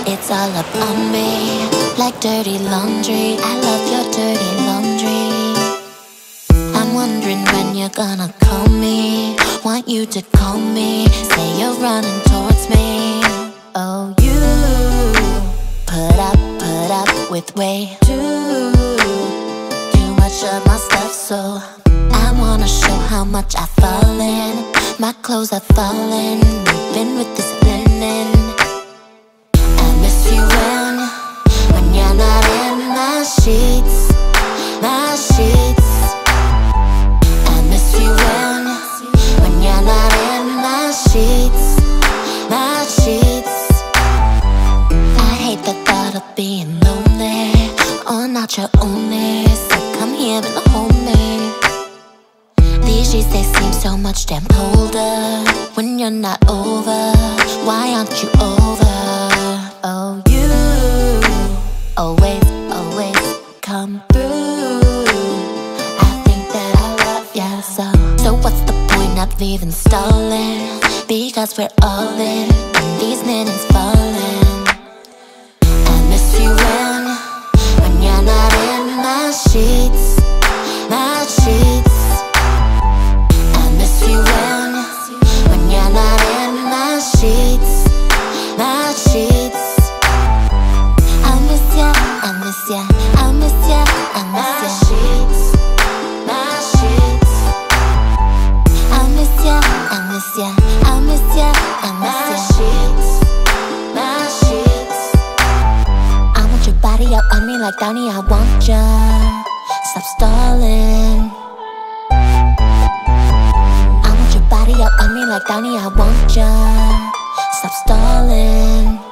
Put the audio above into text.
It's all up on me, like dirty laundry. I love your dirty laundry. I'm wondering when you're gonna call me. Want you to call me, say you're running towards me. Oh, you put up with way too much of my stuff, so I wanna show how much I've fallen. My clothes are falling, moving with this linen. I miss you when you're not in my sheets, my sheets. I miss you when you're not in my sheets, my sheets. I hate the thought of being lonely, or not your only, so come here and hold me. These sheets, they seem so much damn colder when you're not over. Why aren't you over? Oh, you always come through. I think that I love ya so what's the point of even stalling? Because we're all in, and these linens falling. I miss you when you're not in my sheets, my sheets. I miss you when you're not in my sheets, my sheets. I miss ya, I miss ya, I miss ya, I miss ya. Sheets, my sheets. I miss ya, I miss ya, I miss ya, I miss ya. Sheets, my sheets. I want your body up on me like Downey, I want ya. Stop stalling. I want your body up on me like Downey, I want ya. Stop stalling.